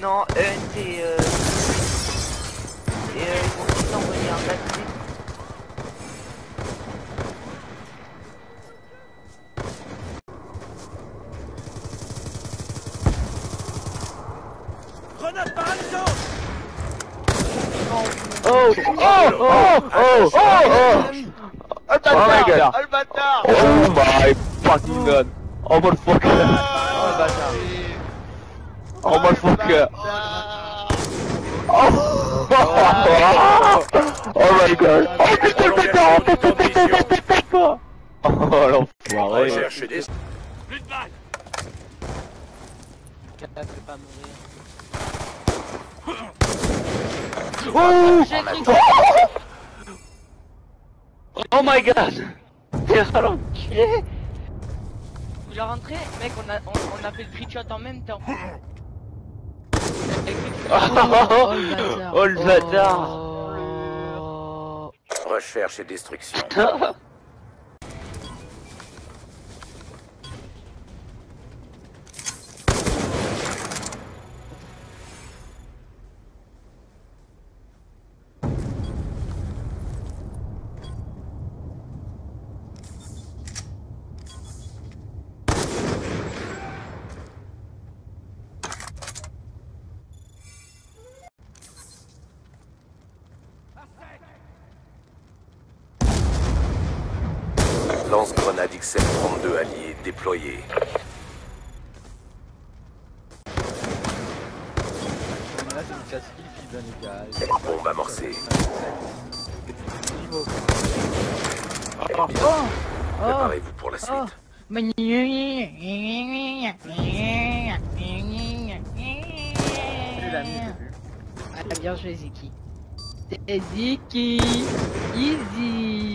Non, ENT et ils vont tous envoyer un batterie. Grenade paralysante. Oh my god! Oh le bâtard! Oh my fucking god! Oh motherfucker! Oh le bâtard! Oh motherfucker! Oh! Oh my god! Oh putain! Oh l'enfoiré! Recherche des... Plus de balles. Kata peut pas mourir. Oh my god! T'es l'enculé! Vous la rentrez? Mec, on a fait le cri-shot en même temps. Oh le bâtard! Recherche et destruction. Lance-grenade XM-32 allié déployé. Bombe amorcée. Préparez-vous pour la suite. Ah, bien joué, Ziki. C'est Ziki. Easy.